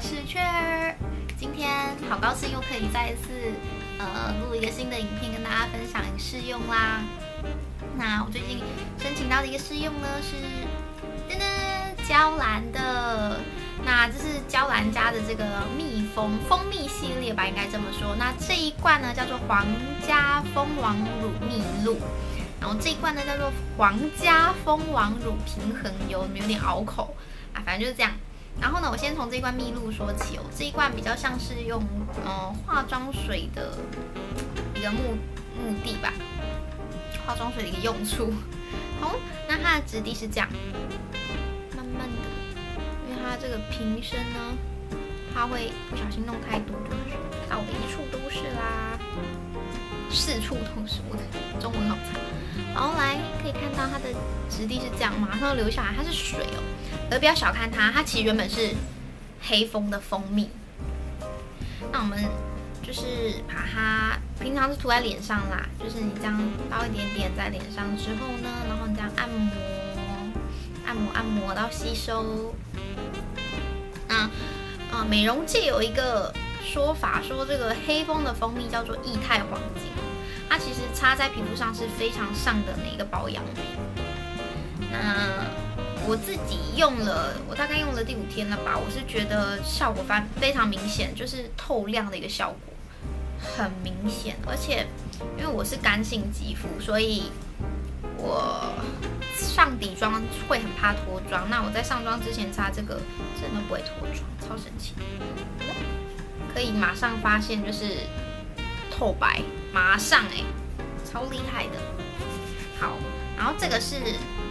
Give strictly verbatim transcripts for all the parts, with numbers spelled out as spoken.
是雀儿。今天好高兴又可以再一次呃录一个新的影片跟大家分享试用啦。那我最近申请到的一个试用呢是噔噔娇兰的，那这是娇兰家的这个蜜蜂蜂蜜系列吧，应该这么说。那这一罐呢叫做皇家蜂王乳蜜露。然后这一罐呢叫做皇家蜂王乳平衡油，有点拗口啊，反正就是这样。然后呢，我先从这一罐蜜露说起哦。这一罐比较像是用呃化妆水的一个目目的吧，化妆水的一个用处。好，那它的质地是这样，慢慢的，因为它这个瓶身呢，它会不小心弄太多，就是倒的一处都是啦。四处都是，我的中文好差。然后来可以看到它的质地是这样，马上流下来，它是水哦。而不要小看它，它其实原本是黑蜂的蜂蜜。那我们就是把它平常是涂在脸上啦，就是你这样倒一点点在脸上之后呢，然后你这样按摩，按摩按摩到吸收。那呃，美容界有一个说法说，这个黑蜂的蜂蜜叫做液态黄金，它其实擦在皮肤上是非常上等的一个保养品。那我自己用了，我大概用了第五天了吧，我是觉得效果非非常明显，就是透亮的一个效果，很明显。而且因为我是干性肌肤，所以我上底妆会很怕脱妆。那我在上妆之前擦这个，真的不会脱妆，超神奇。可以马上发现就是透白，马上哎、欸，超厉害的。好，然后这个是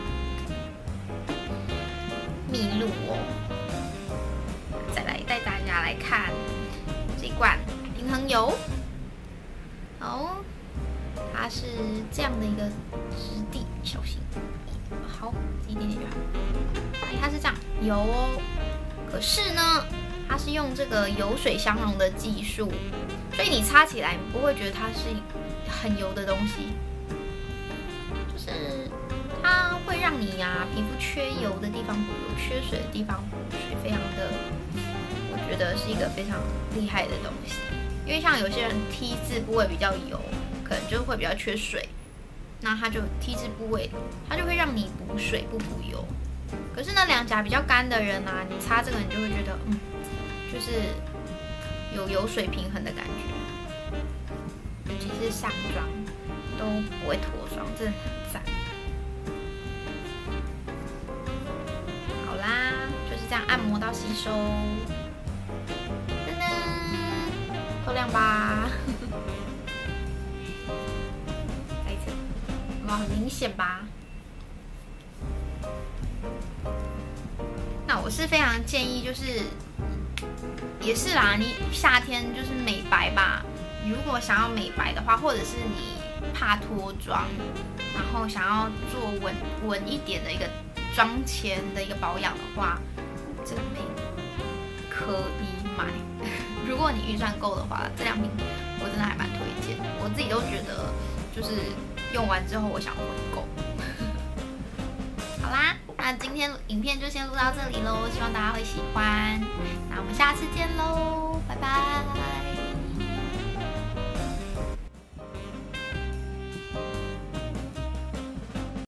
蜜露哦，再来带大家来看这罐平衡油。好，它是这样的一个质地，小心，好，一点点就好。哎，它是这样油哦，可是呢，它是用这个油水相融的技术，所以你擦起来你不会觉得它是很油的东西，就是它会让你啊皮肤缺油的地方补油，缺水的地方补水，非常的，我觉得是一个非常厉害的东西。因为像有些人 T 字部位比较油，可能就会比较缺水，那它就 T 字部位，它就会让你补水不补油。可是呢，两颊比较干的人啊，你擦这个你就会觉得，嗯，就是有油水平衡的感觉，尤其是上妆都不会脱妆，真的很赞。好啦，就是这样按摩到吸收，噔噔，透亮吧？再一次，哇，很明显吧？那我是非常建议，就是也是啦，你夏天就是美白吧。你如果想要美白的话，或者是你怕脱妆，然后想要做稳稳一点的一个妆前的一个保养的话，这两瓶可以买。如果你预算够的话，这两瓶我真的还蛮推荐。我自己都觉得，就是用完之后我想回购。好啦。那今天影片就先录到这里喽，希望大家会喜欢。那我们下次见喽，拜拜。